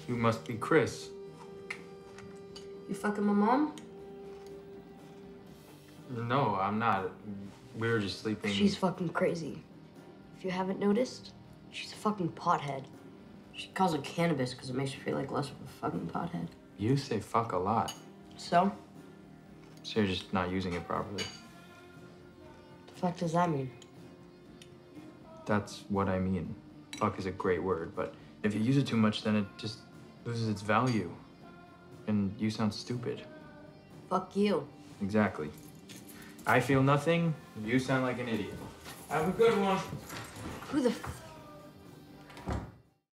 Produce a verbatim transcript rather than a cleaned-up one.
You must be Chris. You fucking my mom? No, I'm not. We were just sleeping. She's fucking crazy. If you haven't noticed, she's a fucking pothead. She calls it cannabis because it makes her feel like less of a fucking pothead. You say fuck a lot. So? So you're just not using it properly. The fuck does that mean? That's what I mean. Fuck is a great word, but if you use it too much, then it just loses its value. And you sound stupid. Fuck you. Exactly. I feel nothing, you sound like an idiot. Have a good one. Who the f-